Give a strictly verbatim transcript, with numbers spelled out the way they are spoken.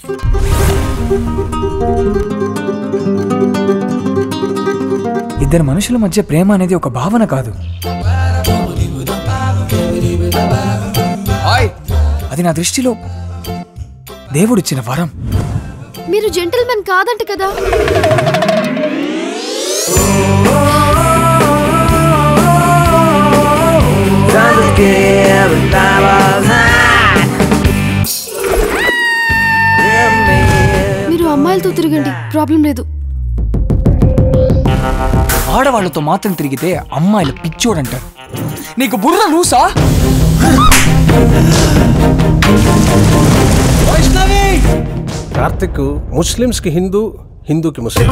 ఇద్దరు మనుషుల మధ్య ప్రేమ అనేది ఒక భావన కాదు, అది నా దృష్టిలో దేవుడిచ్చిన వరం. మీరు జెంటిల్మెన్ కాదంట కదా? మీరు అమ్మాయిలతో తిరగండి, ప్రాబ్లం లేదు. ఆడవాళ్లతో మాత్రం తిరిగితే అమ్మాయిలు పిచ్చోడంటారు. నీకు బుర్ర లూసా? కార్తిక్ ముస్లిమ్స్ కి హిందూ, హిందూకి ముస్లిం.